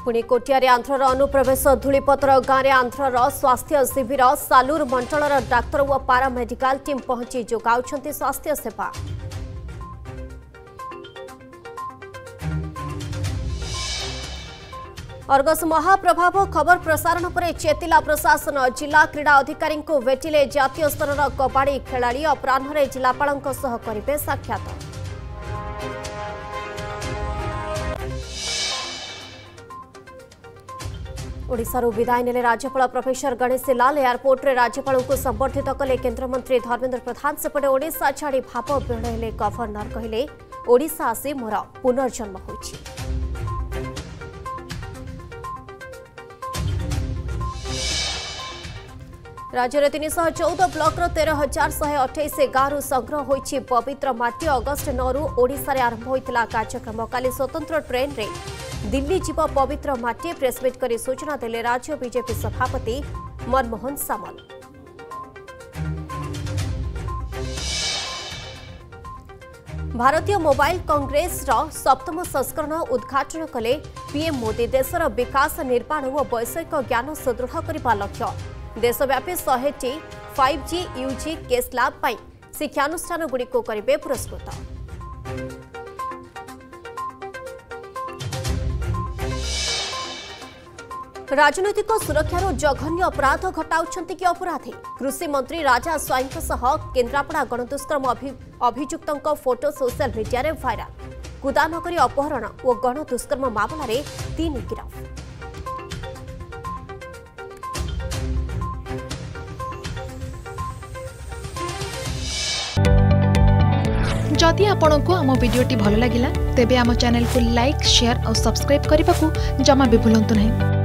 पुणी कोटियारे आंध्रर अनुप्रवेश धूलीपतर गाँव में आंध्रर स्वास्थ्य शिविर सालूर मंडलर डाक्तर और पारामेडिकल टीम पहुंची जोगाउछंती स्वास्थ्य सेवा। अर्गस महाप्रभाव खबर प्रसारण पर चेतिला प्रशासन जिला क्रीड़ा अधिकारी को भेटिले जातीय स्तर कबाड़ी खेलाड़ी अपराह्न जिलापाल करेंगे साक्षात। ओडिशारू विदाय नेले राज्यपाल प्रोफेसर गणेशी लाल एयरपोर्ट रे राज्यपाल को संबर्धित कले केन्द्रमंत्री धर्मेन्द्र प्रधान। सेपटे ओडिशा छाड़ी भाव विहल हेले गवर्नर कहले ओडिशा आसी मोर पुनर्जन्म होइछि। राज्य में 314 ब्लॉक 13,128 गांव संग्रह होइछि पवित्र माटी। अगस्ट 9 रु ओडिशा रे आरंभ होइतिला कार्यक्रम। काली स्वतंत्र ट्रेन रे दिल्ली जीव पवित्र माटी। प्रेसमिट कर सूचना देले राज्य बीजेपी सभापति मनमोहन सामल। भारतीय मोबाइल कांग्रेस सप्तम संस्करण उद्घाटन कले पीएम मोदी। देशर विकास निर्माण और वैषयिक ज्ञान सुदृढ़ करने लक्ष्य। देशव्यापी 100टी 5G UG केस लैब पर शिक्षानुष्ठान गुड़िक करेंगे पुरस्कृत। राजनैतिक सुरक्षार जघन्य अपराध घटाउछंती कि अपराधी। कृषि मंत्री राजा स्वाईंक सह केन्द्रापड़ा गणदुष्कर्म अभियुक्तों फोटो सोशल मीडिया रे भाइराल। कुदानगरी अपहरण और गणदुष्कर्म मामलें 3 गिरफ। जदि आपंक आम भिडी भल लगा तेब आम चैनल को लाइक शेयर और सब्सक्राइब करने को जमा भी भूलु नहीं।